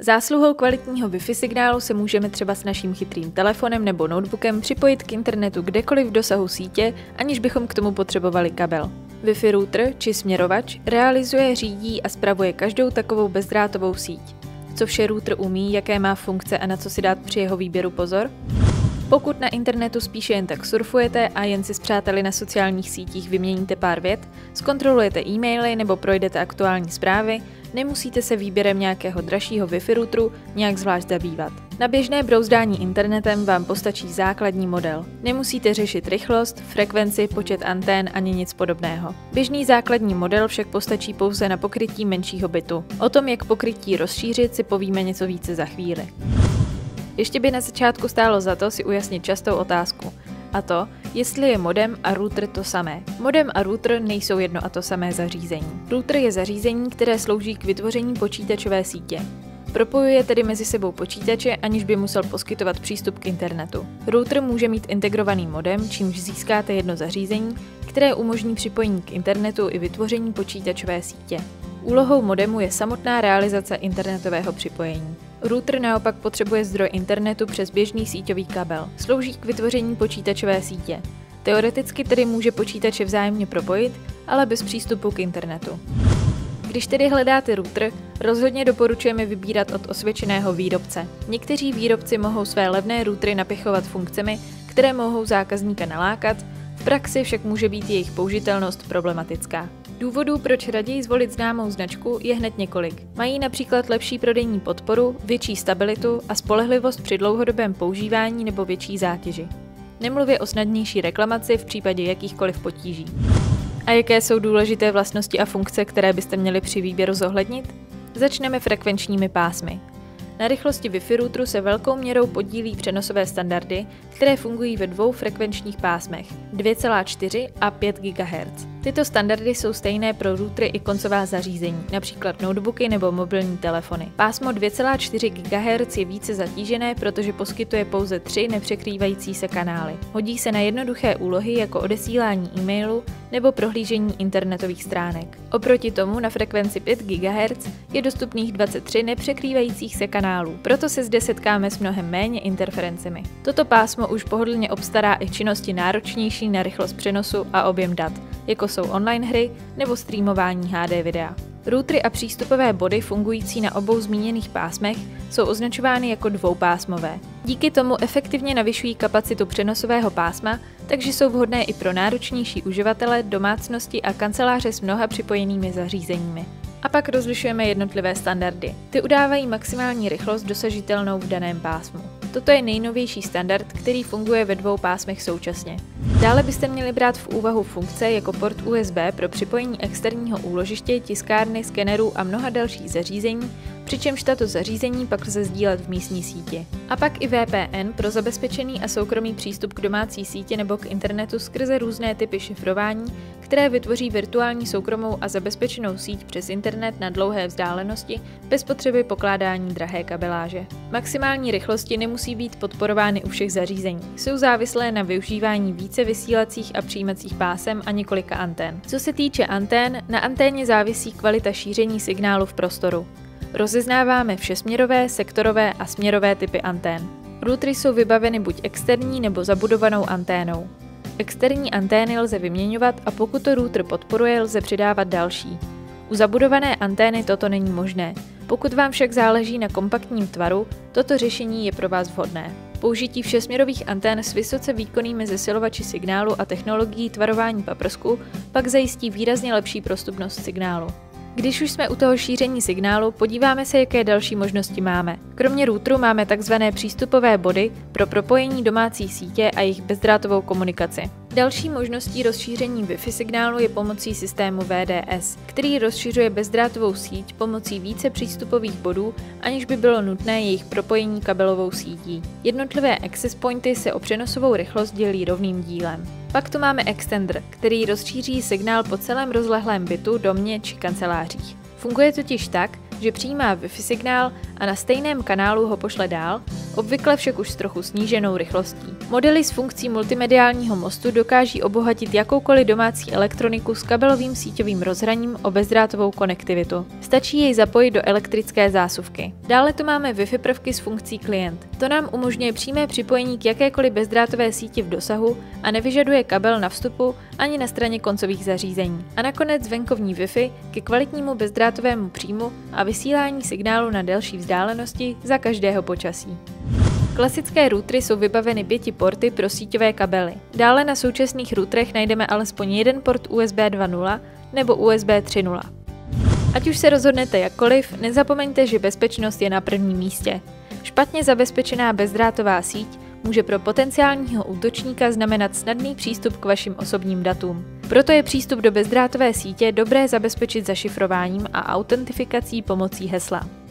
Zásluhou kvalitního Wi-Fi signálu se můžeme třeba s naším chytrým telefonem nebo notebookem připojit k internetu kdekoliv v dosahu sítě, aniž bychom k tomu potřebovali kabel. Wi-Fi router či směrovač realizuje, řídí a spravuje každou takovou bezdrátovou síť. Co vše router umí, jaké má funkce a na co si dát při jeho výběru pozor? Pokud na internetu spíše jen tak surfujete a jen si s přáteli na sociálních sítích vyměníte pár vět, zkontrolujete e-maily nebo projdete aktuální zprávy, nemusíte se výběrem nějakého dražšího Wi-Fi routeru nějak zvlášť zabývat. Na běžné brouzdání internetem vám postačí základní model. Nemusíte řešit rychlost, frekvenci, počet antén ani nic podobného. Běžný základní model však postačí pouze na pokrytí menšího bytu. O tom, jak pokrytí rozšířit, si povíme něco více za chvíli. Ještě by na začátku stálo za to si ujasnit častou otázku, a to, jestli je modem a router to samé. Modem a router nejsou jedno a to samé zařízení. Router je zařízení, které slouží k vytvoření počítačové sítě. Propojuje tedy mezi sebou počítače, aniž by musel poskytovat přístup k internetu. Router může mít integrovaný modem, čímž získáte jedno zařízení, které umožní připojení k internetu i vytvoření počítačové sítě. Úlohou modemu je samotná realizace internetového připojení. Router naopak potřebuje zdroj internetu přes běžný síťový kabel. Slouží k vytvoření počítačové sítě. Teoreticky tedy může počítače vzájemně propojit, ale bez přístupu k internetu. Když tedy hledáte router, rozhodně doporučujeme vybírat od osvědčeného výrobce. Někteří výrobci mohou své levné routery napichovat funkcemi, které mohou zákazníka nalákat, v praxi však může být jejich použitelnost problematická. Důvodů, proč raději zvolit známou značku, je hned několik. Mají například lepší prodejní podporu, větší stabilitu a spolehlivost při dlouhodobém používání nebo větší zátěži. Nemluvě o snadnější reklamaci v případě jakýchkoliv potíží. A jaké jsou důležité vlastnosti a funkce, které byste měli při výběru zohlednit? Začneme frekvenčními pásmy. Na rychlosti Wi-Fi routeru se velkou měrou podílí přenosové standardy, které fungují ve dvou frekvenčních pásmech 2,4 a 5 GHz. Tyto standardy jsou stejné pro routery i koncová zařízení, například notebooky nebo mobilní telefony. Pásmo 2,4 GHz je více zatížené, protože poskytuje pouze 3 nepřekrývající se kanály. Hodí se na jednoduché úlohy jako odesílání e-mailu nebo prohlížení internetových stránek. Oproti tomu na frekvenci 5 GHz je dostupných 23 nepřekrývajících se kanálů, proto se zde setkáme s mnohem méně interferencemi. Toto pásmo už pohodlně obstará i činnosti náročnější na rychlost přenosu a objem dat, jako jsou online hry nebo streamování HD videa. Routery a přístupové body fungující na obou zmíněných pásmech jsou označovány jako dvoupásmové. Díky tomu efektivně navyšují kapacitu přenosového pásma, takže jsou vhodné i pro náročnější uživatele, domácnosti a kanceláře s mnoha připojenými zařízeními. A pak rozlišujeme jednotlivé standardy. Ty udávají maximální rychlost dosažitelnou v daném pásmu. Toto je nejnovější standard, který funguje ve dvou pásmech současně. Dále byste měli brát v úvahu funkce jako port USB pro připojení externího úložiště, tiskárny, skenerů a mnoha dalších zařízení, přičemž tato zařízení pak lze sdílet v místní síti. A pak i VPN pro zabezpečený a soukromý přístup k domácí síti nebo k internetu skrze různé typy šifrování, které vytvoří virtuální soukromou a zabezpečenou síť přes internet na dlouhé vzdálenosti bez potřeby pokládání drahé kabeláže. Maximální rychlosti nemusí být podporovány u všech zařízení. Jsou závislé na využívání více vysílacích a přijímacích pásem a několika antén. Co se týče antén, na anténě závisí kvalita šíření signálu v prostoru. Rozeznáváme všesměrové, sektorové a směrové typy antén. Routery jsou vybaveny buď externí nebo zabudovanou anténou. Externí antény lze vyměňovat a pokud to router podporuje, lze přidávat další. U zabudované antény toto není možné. Pokud vám však záleží na kompaktním tvaru, toto řešení je pro vás vhodné. Použití všesměrových antén s vysoce výkonnými zesilovači signálu a technologií tvarování paprsku pak zajistí výrazně lepší prostupnost signálu. Když už jsme u toho šíření signálu, podíváme se, jaké další možnosti máme. Kromě routeru máme tzv. Přístupové body pro propojení domácí sítě a jejich bezdrátovou komunikaci. Další možností rozšíření Wi-Fi signálu je pomocí systému VDS, který rozšiřuje bezdrátovou síť pomocí více přístupových bodů, aniž by bylo nutné jejich propojení kabelovou sítí. Jednotlivé access pointy se o přenosovou rychlost dělí rovným dílem. Pak tu máme extender, který rozšíří signál po celém rozlehlém bytu, domě či kancelářích. Funguje totiž tak, že přijímá Wi-Fi signál a na stejném kanálu ho pošle dál, obvykle však už s trochu sníženou rychlostí. Modely s funkcí multimediálního mostu dokáží obohatit jakoukoliv domácí elektroniku s kabelovým síťovým rozhraním o bezdrátovou konektivitu. Stačí jej zapojit do elektrické zásuvky. Dále tu máme Wi-Fi prvky s funkcí klient. To nám umožňuje přímé připojení k jakékoliv bezdrátové síti v dosahu a nevyžaduje kabel na vstupu ani na straně koncových zařízení. A nakonec venkovní Wi-Fi ke kvalitnímu bezdrátovému příjmu a vysílání signálu na delší vzdálenosti za každého počasí. Klasické routery jsou vybaveny 5 porty pro síťové kabely. Dále na současných routerech najdeme alespoň jeden port USB 2.0 nebo USB 3.0. Ať už se rozhodnete jakkoliv, nezapomeňte, že bezpečnost je na prvním místě. Špatně zabezpečená bezdrátová síť může pro potenciálního útočníka znamenat snadný přístup k vašim osobním datům. Proto je přístup do bezdrátové sítě dobré zabezpečit zašifrováním a autentifikací pomocí hesla.